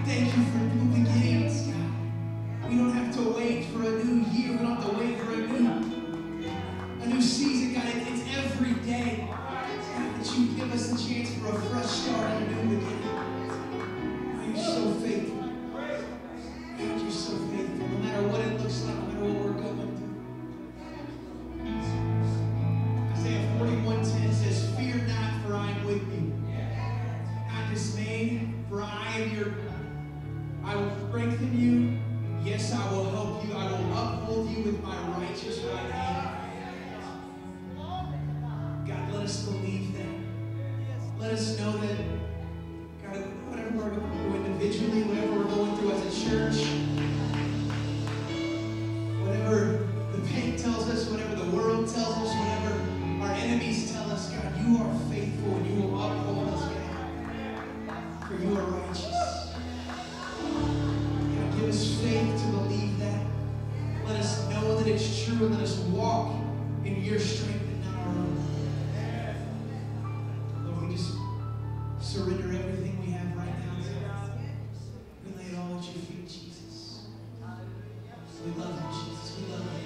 Thank you for new beginnings, God. We don't have to wait for a new year. We don't have to wait for a new season, God. It's every day, God, that you give us a chance for a fresh start and a new beginning. God, you're so faithful. God, you're so faithful. No matter what it looks like, no matter what we're going through. Isaiah 41:10 says, "Fear not, for I am with you. Not dismayed, for I am your God. I will strengthen you. Yes, I will help you. I will uphold you with my righteous right hand." God, let us believe that. Let us know that, God, whatever we're going through individually, whatever we're going through as a church, whatever the pain tells us, whatever the world tells us, whatever our enemies tell us, God, you are faithful and you will uphold us, God, for you are righteous. God, give us faith to believe that. Let us know that it's true and let us walk in your strength and not our own. Lord, we just surrender everything we have right now to you. We lay it all at your feet, Jesus. We love you, Jesus. We love you.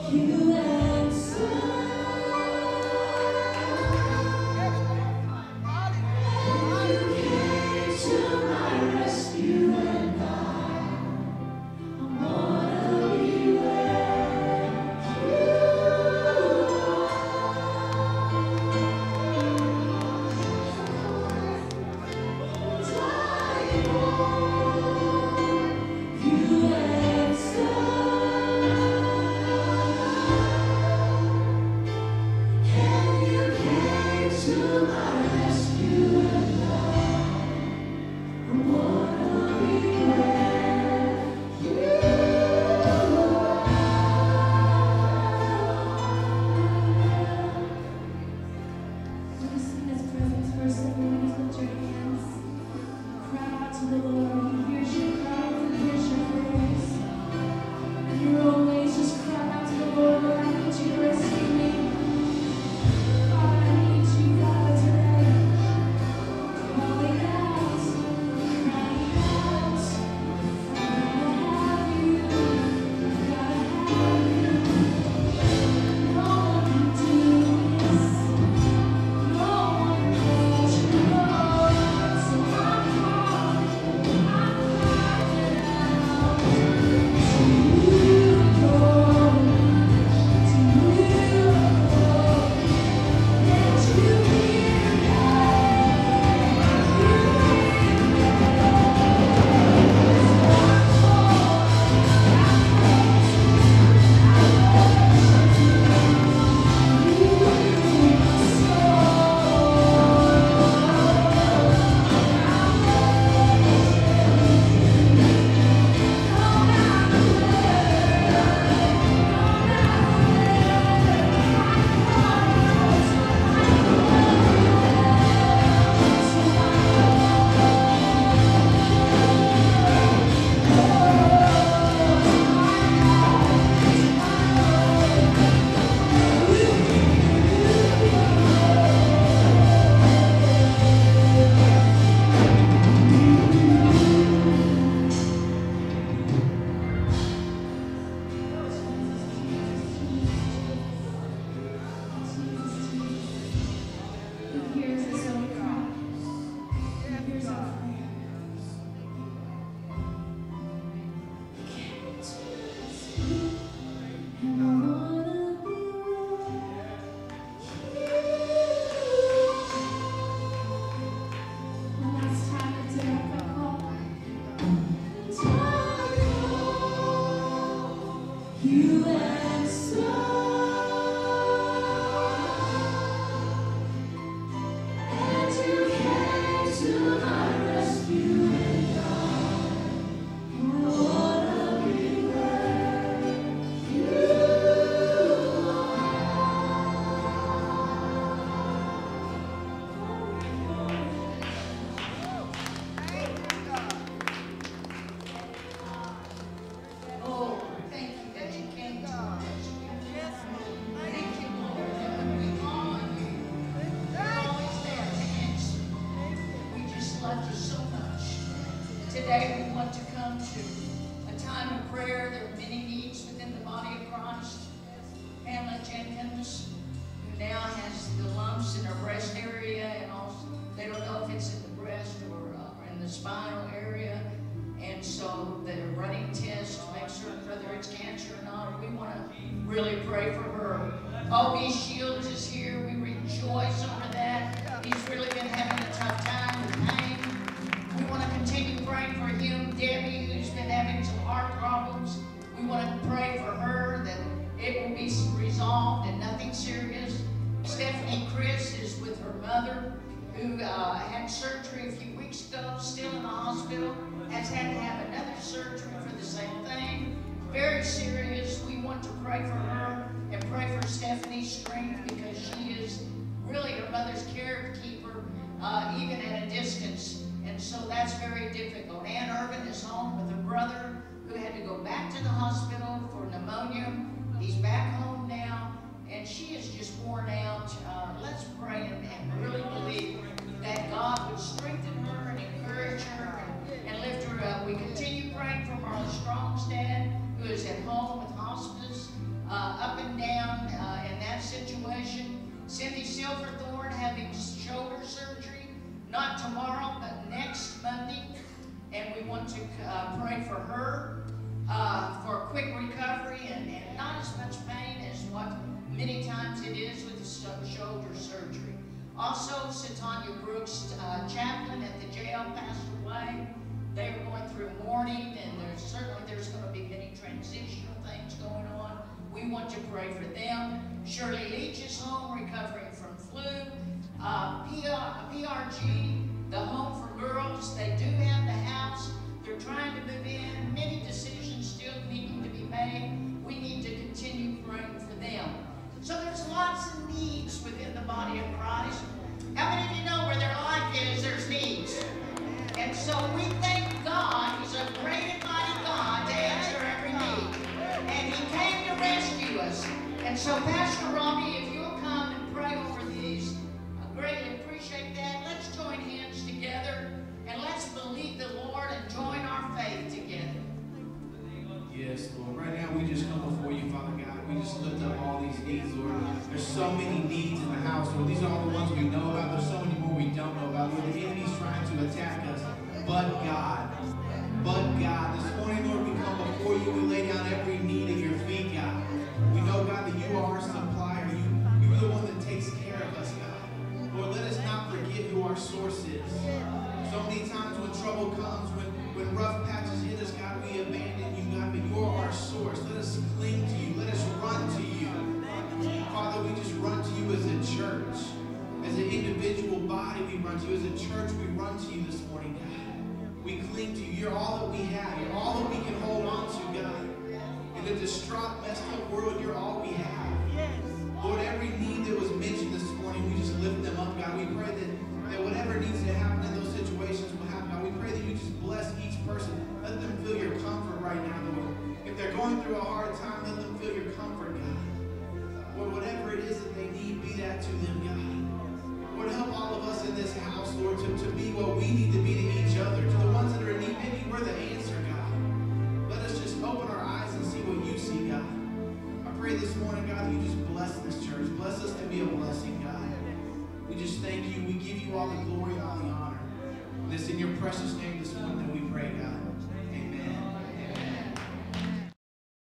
Strong's dad, who is at home with hospice up in for her for a quick recovery and not as much pain as what many times it is with the shoulder surgery. Also, Sitanya Brooks, chaplain at the jail, passed away. They were going through mourning, and there's going to be many transitional things going on. We want to pray for them. Shirley Leach is home, recovering from flu. PRG, the home for girls, they do have the house. They're trying to move in. Many decisions still needing to be made. We need to continue praying for them. So there's lots of needs within the body of Christ. How many of you know where their life is, there's needs? And so we thank God. He's a great and mighty God to answer every need. And He came to rescue us. And so Pastor Robbie, if you'll come and pray over these, I greatly appreciate that. Let's join hands together and let's believe the Lord and join our faith together. Yes, Lord. Right now we just come before you, Father God. We just lift up all these needs, Lord. There's so many needs in the house, Lord. These are all the ones we know about. There's so many more we don't know about, Lord. The enemy's trying to attack us. But God. This morning, Lord, we come before you. We lay down every need at your feet, God. We know, God, that you are our supplier. You're the one that takes care of us, God. Lord, let us not forget who our source is. So many times when trouble comes, when rough patches hit us, God, we abandon you, God, but you're our source. Let us cling to you. Let us run to you. Father, we just run to you as a church. As an individual body, we run to you. As a church, we run to you this morning, God. We cling to you. You're all that we have. You're all that we can hold on to, God. In a distraught, messed up world, you're all we have. Lord, every need that was mentioned this morning, we just lift them up, God. We pray that whatever needs to happen in those situations will happen, God. We pray that you just bless each person. Let them feel your comfort right now, Lord. If they're going through a hard time, let them feel your comfort, God. Lord, whatever it is that they need, be that to them, God. Lord, help all of us in this house, Lord, to be what we need to be to each other, to the ones that are in need. Maybe we're the answer, God. Let us just open our eyes and see what you see, God. I pray this morning, God, that you just bless this church. Bless us to be a blessing, God. We just thank you. We give you all the glory and all the honor. And it's in your precious name this morning that we pray, God.